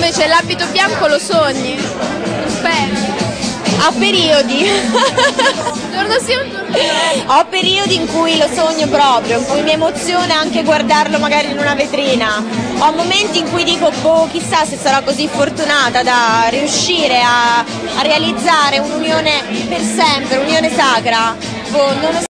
invece l'abito bianco lo sogni? Spero. A periodi. Giorno sì, un giorno no. Ho periodi in cui lo sogno proprio, in cui mi emoziona anche guardarlo magari in una vetrina. Ho momenti in cui dico, boh, chissà se sarò così fortunata da riuscire a realizzare un'unione per sempre, un'unione sacra. Boh, non lo so.